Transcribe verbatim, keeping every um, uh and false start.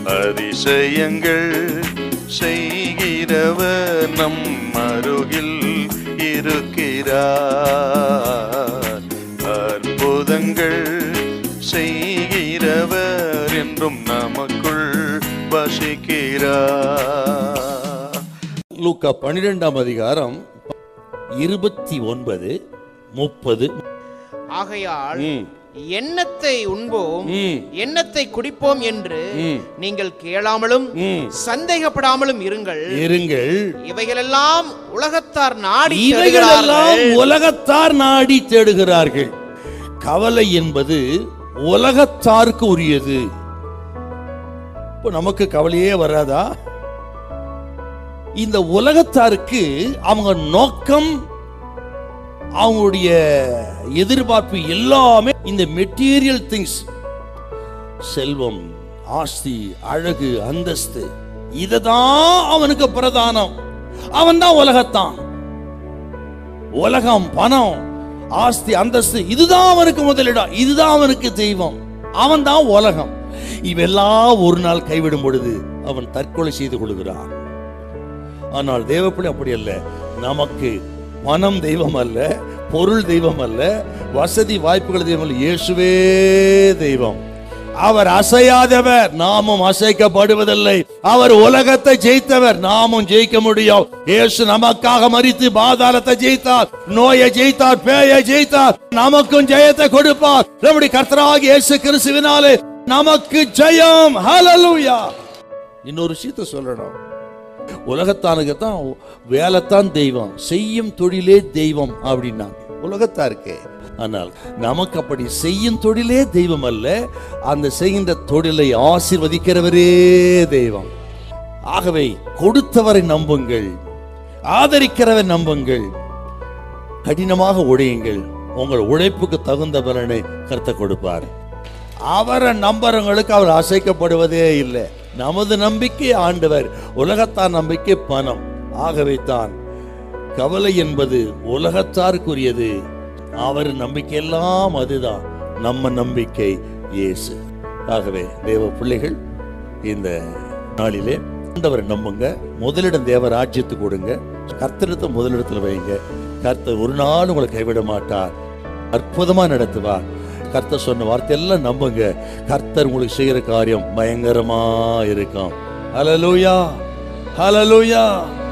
அதிசயங்கள் செய்கிறவர் நம் அருகில் இருக்கிறார். அற்புதங்கள் செய்கிறவர் என்றும் நமக்குள் வசிக்கிறார். லூக்கா பன்னிரெண்டாம் அதிகாரம் இருபத்தி ஒன்பது முப்பது. ஆகையால் எண்ணத்தை உண்போம் எண்ணத்தை குடிப்போம் என்று நீங்கள் கேளாமலும் சந்தேகப்படாமலும் இருங்கள் இருங்கள் இவைகளெல்லாம் உலகத்தார் நாடி இவைகளெல்லாம் உலகத்தார் நாடி தேடுகிறார்கள். கவலை என்பது உலகத்தாருக்கு உரியது. இப்போ நமக்கு கவலையே வராதா? இந்த உலகத்தாருக்கு அவங்க நோக்கம், அவங்களுடைய எதிர்பார்ப்பு எல்லாமே இந்த மெட்டீரியல் திங்ஸ், செல்வம், ஆஸ்தி, அழகு, அந்தஸ்து, இததான் அவனுக்கு பிரதானம். அவன் தான் உலகத்தான். உலகம், பணம், ஆஸ்தி, அந்தஸ்து, இதுதான் அவனுக்கு முதலிடம், இதுதான் அவனுக்கு தெய்வம். அவன் தான் உலகம். இவெல்லாம் ஒரு நாள் கைவிடும் பொழுது அவன் தற்கொலை செய்து கொள்கிறான். ஆனால் தேவப்பிள்ளை அப்படி அல்ல. நமக்கு பணம் தெய்வம் அல்ல, பொருள் தெய்வம் அல்ல, வசதி வாய்ப்புகள் தெய்வம் அல்ல, இயேசுவே தெய்வம். அவர் அசையாதவர், நாமும் அசைக்கப்படுவதில்லை. அவர் உலகத்தை ஜெயித்தவர், நாமும் ஜெயிக்க முடியும். இயேசு நமக்காக மரித்து பாதாளத்தை ஜெயித்தார், நோயை ஜெயித்தார், பேயை ஜெயித்தார். நமக்கும் ஜெயத்தை கொடுப்பார். நம்முடைய கர்த்தராகிய இயேசு கிறிஸ்துவினாலே நமக்கு ஜெயம். ஹல்லேலூயா. இன்னொரு விஷயத்தை சொல்லணும். உலகத்தானுக்கு தான் வேலைத்தான் தெய்வம், செய்யும் தொழிலே தெய்வம் அப்படின்னா உலகத்தாருக்கு. ஆனால் நமக்கு அப்படி செய்யும் தொழிலே தெய்வம் அல்ல, அந்த செய்கின்ற தொழிலை ஆசீர்வதிக்கிறவரே தெய்வம். ஆகவே கொடுத்தவரை நம்புங்கள், ஆதரிக்கிறவரை நம்புங்கள், கடினமாக உழையுங்கள். உங்கள் உழைப்புக்கு தகுந்த பலனை கர்த்தர் கொடுப்பார். அவரை நம்புறவங்களுக்கு அவர் அசைக்கப்படுவதே இல்லை. நமது நம்பிக்கை ஆண்டவர், உலகத்தார் நம்பிக்கை பணம். ஆகவே தான் கவலை என்பது உலகத்தாருக்குரியது. அவர் நம்பிக்கை எல்லாம் அதுதான், நம்ம நம்பிக்கை இயேசு. ஆகவே தேவ பிள்ளைகள், இந்த நாளிலே ஆண்டவரை நம்புங்க. முதலிடம் தேவ ராஜ்யத்துக்கு கொடுங்க. கர்த்தரத்தை முதலிடத்தில் வைங்க. கர்த்தர் ஒரு நாள் உங்களை கைவிட மாட்டார், அற்புதமா நடத்துவார். கர்த்தர் சொன்ன வார்த்தை எல்லாம் நம்புங்க. கர்த்தர் உங்களுக்கு செய்கிற காரியம் பயங்கரமா இருக்கும். ஹல்லேலூயா, ஹல்லேலூயா.